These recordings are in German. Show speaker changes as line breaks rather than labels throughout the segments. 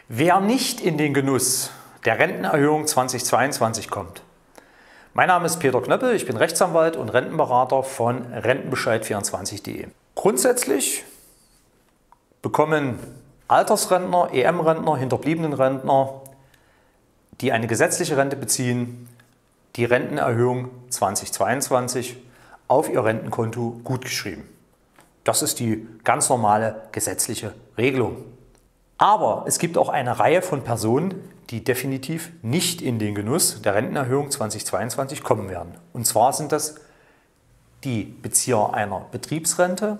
Wer nicht in den Genuss der Rentenerhöhung 2022 kommt. Mein Name ist Peter Knöppel, ich bin Rechtsanwalt und Rentenberater von Rentenbescheid24.de. Grundsätzlich bekommen Altersrentner, EM-Rentner, Hinterbliebenenrentner, die eine gesetzliche Rente beziehen, die Rentenerhöhung 2022 auf ihr Rentenkonto gutgeschrieben. Das ist die ganz normale gesetzliche Regelung. Aber es gibt auch eine Reihe von Personen, die definitiv nicht in den Genuss der Rentenerhöhung 2022 kommen werden. Und zwar sind das die Bezieher einer Betriebsrente,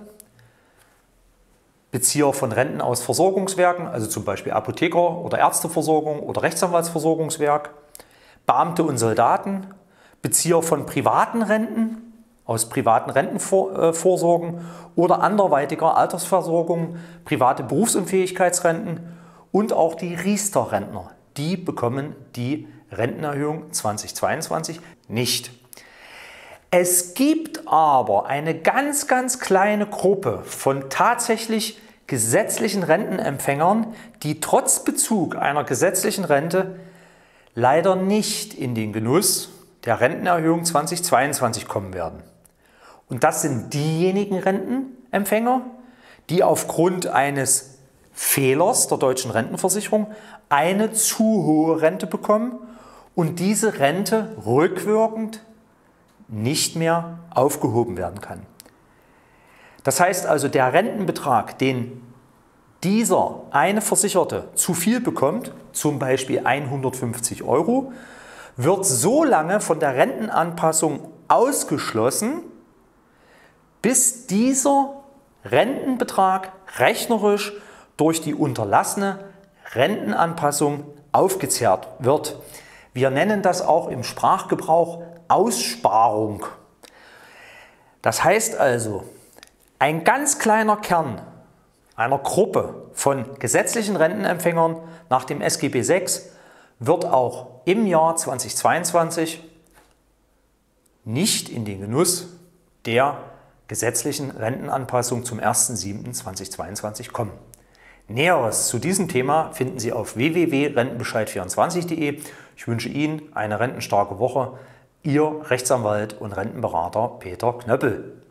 Bezieher von Renten aus Versorgungswerken, also zum Beispiel Apotheker- oder Ärzteversorgung oder Rechtsanwaltsversorgungswerk, Beamte und Soldaten, Bezieher von privaten Renten, aus privaten Rentenvorsorgen oder anderweitiger Altersversorgung, private Berufsunfähigkeitsrenten und auch die Riester-Rentner. Die bekommen die Rentenerhöhung 2022 nicht. Es gibt aber eine ganz kleine Gruppe von tatsächlich gesetzlichen Rentenempfängern, die trotz Bezug einer gesetzlichen Rente leider nicht in den Genuss der Rentenerhöhung 2022 kommen werden. Und das sind diejenigen Rentenempfänger, die aufgrund eines Fehlers der deutschen Rentenversicherung eine zu hohe Rente bekommen und diese Rente rückwirkend nicht mehr aufgehoben werden kann. Das heißt also, der Rentenbetrag, den dieser eine Versicherte zu viel bekommt, zum Beispiel 150 €, wird so lange von der Rentenanpassung ausgeschlossen, bis dieser Rentenbetrag rechnerisch durch die unterlassene Rentenanpassung aufgezehrt wird. Wir nennen das auch im Sprachgebrauch Aussparung. Das heißt also, ein ganz kleiner Kern einer Gruppe von gesetzlichen Rentenempfängern nach dem SGB VI wird auch im Jahr 2022 nicht in den Genuss der gesetzlichen Rentenanpassung zum 1.7.2022 kommen. Näheres zu diesem Thema finden Sie auf www.rentenbescheid24.de. Ich wünsche Ihnen eine rentenstarke Woche. Ihr Rechtsanwalt und Rentenberater Peter Knöppel.